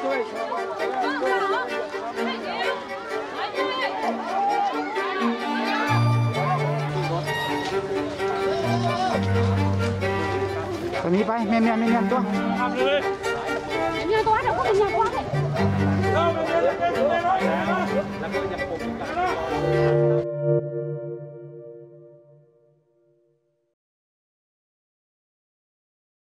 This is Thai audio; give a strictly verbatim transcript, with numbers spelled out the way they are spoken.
ตัวนี้ไปเมียนเมียนเมียนตัวเมียนตัวเดี๋ยวก็เป็นเมียนตัวเลย